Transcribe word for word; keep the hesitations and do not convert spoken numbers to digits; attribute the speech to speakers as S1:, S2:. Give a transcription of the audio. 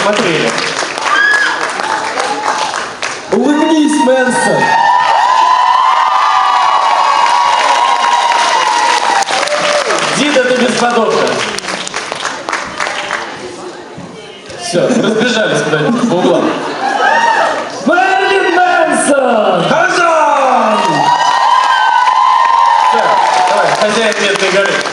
S1: посмотрели.
S2: Улыбнись, Мэнсон!
S1: Дида, ты бесподобна. Все, разбежались куда-нибудь по углам.
S2: Мэрилин Мэнсон!
S1: Хазан! Так, давай, хозяин Медной горы.